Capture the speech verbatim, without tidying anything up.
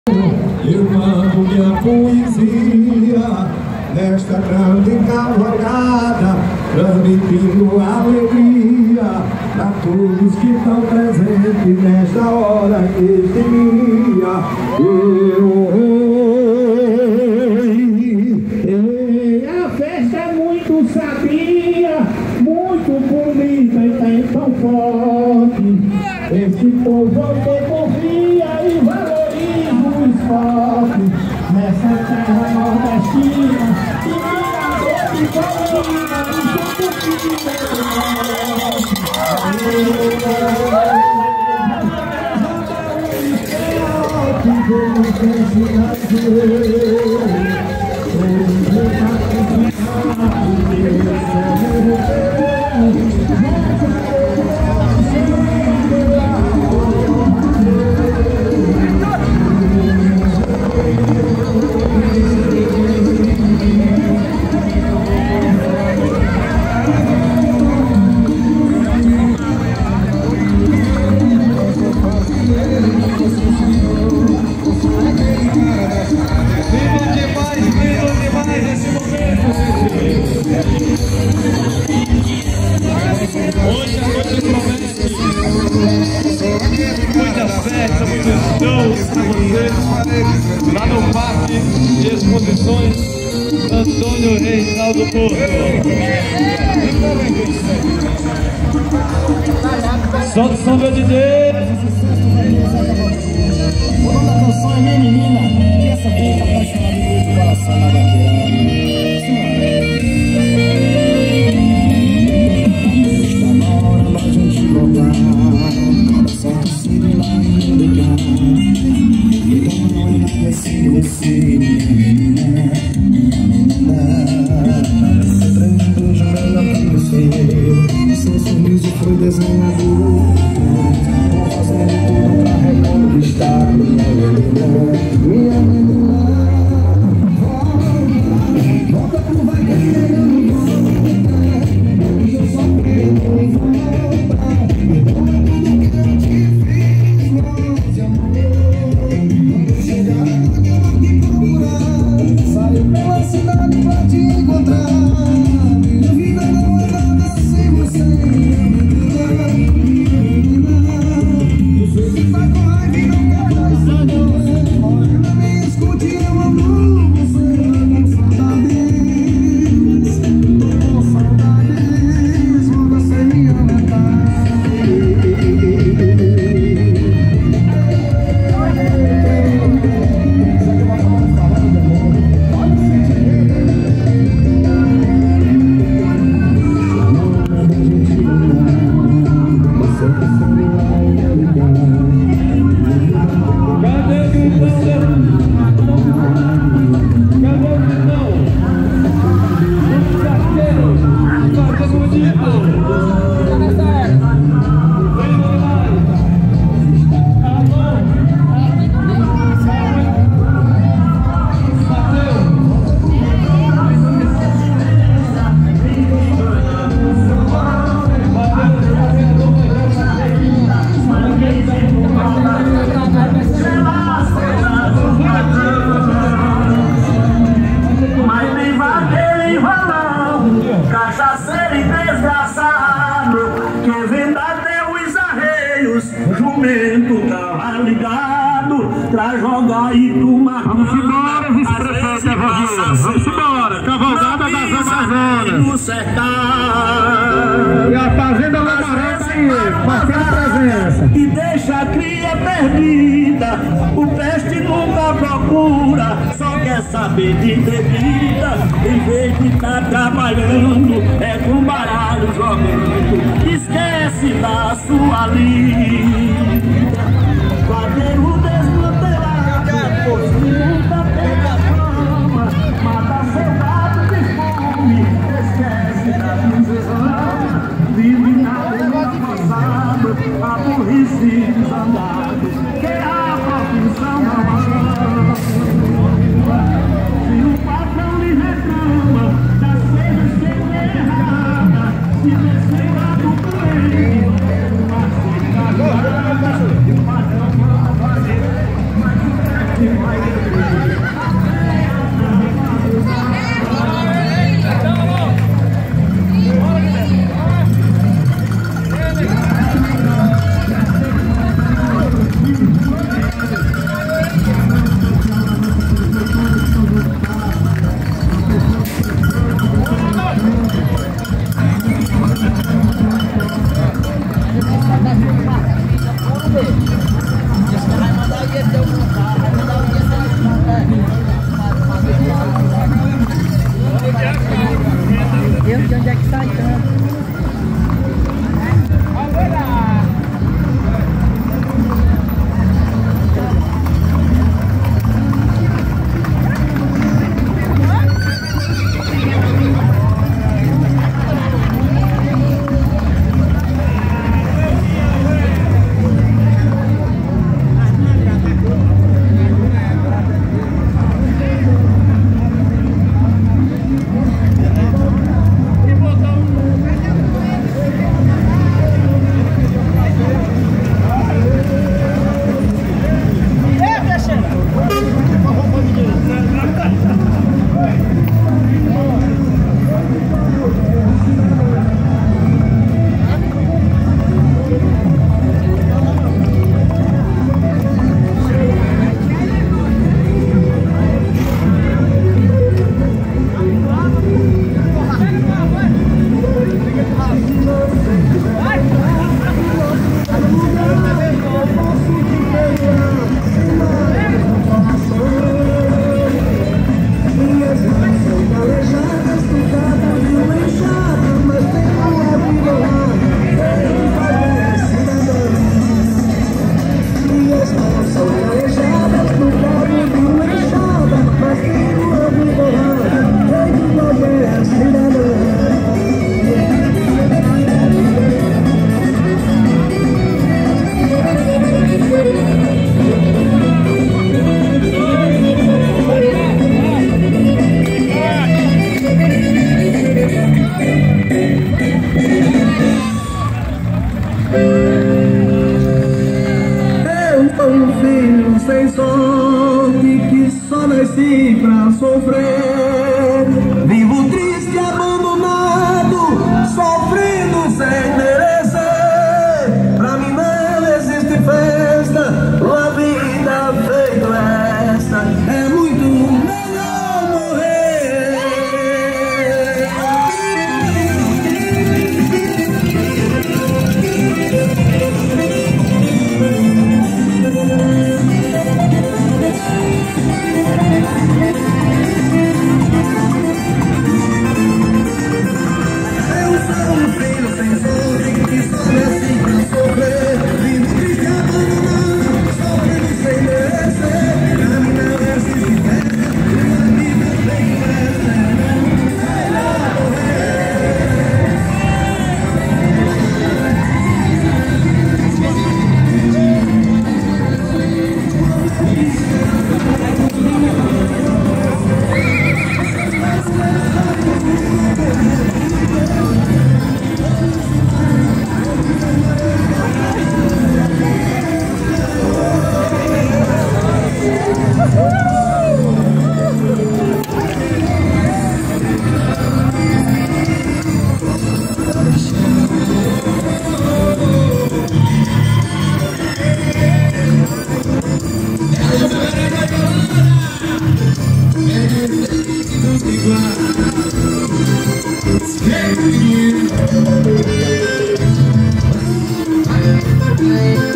Eu mando minha poesia nesta grande cavalgada, transmitindo alegria para todos que estão presentes nesta hora, neste dia. A festa é muito sabia, muito bonita e tem tão forte. Esse povo que confia e valoriza o esporte nessa terra nordestina, e mirador de colina, e tudo que hoje a noite promete muita festa, muitos shows para vocês lá no Parque de Exposições Antônio Reinaldo Porto. Solta o som, meu D J! O nome da canção é Minha Menina, e essa aqui tá apaixonada do coração na bandeira. Você, minha menina, minha menina, três janela pra você. Seu sorriso foi desenhado, vou fazendo tudo pra reconquistar. Minha menina, minha menina, volta pro vai querendo, e eu só quero voltar. Tudo que eu te fiz, nossa amor, quando chegar saio pela cidade pra te encontrar. Minha vida não é nada sem você, minha menina, menina. Você que tá com raiva e não quer mais saber. Olha pra mim, escute, eu amo você. Com saudades, com saudades, manda ser minha metade. Cachaceiro e desgraçado, que vem dar até os arreios, jumento tava ligado pra jogar e tomar. Vamos embora, vice-prefeito Evandinho. Vamos embora, cavalgada das Amazonas. No sertão. E a fazenda Lamarão aí, marcando presença. E deixa a cria perdida, o peste nunca procura, só quer saber de bebida, em vez de estar trabalhando, é com baralho jogando, esquece da sua lida. Quadreiro desmantelado, nunca pega a fama, mata soldado de fome, esquece da visão, vive na rua passada, aborrecido desandado, que a profissão não ama. Se o patrão lhe reclama, já seja sempre errada, se descer lá do coelho, não aceita nada. Hey.